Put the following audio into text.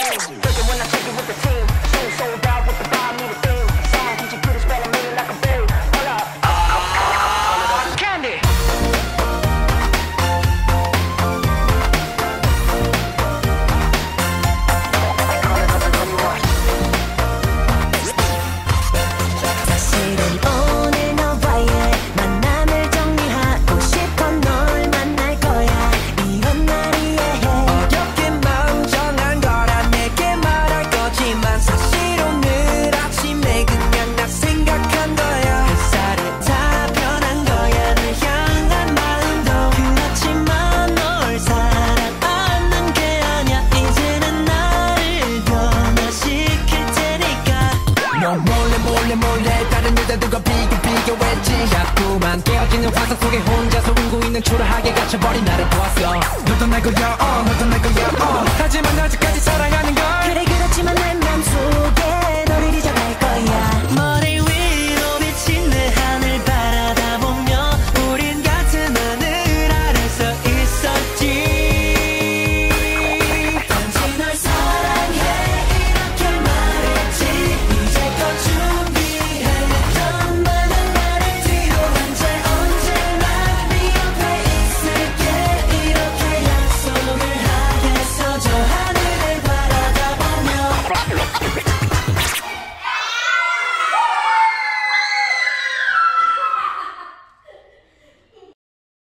몰래 다른 여자들과 비교했지. 자꾸만 깨어지는 화상 속에 혼자서 울고 있는 초라하게 갇혀버린 나를 보았어. 너도 날 거야 너도 날 거야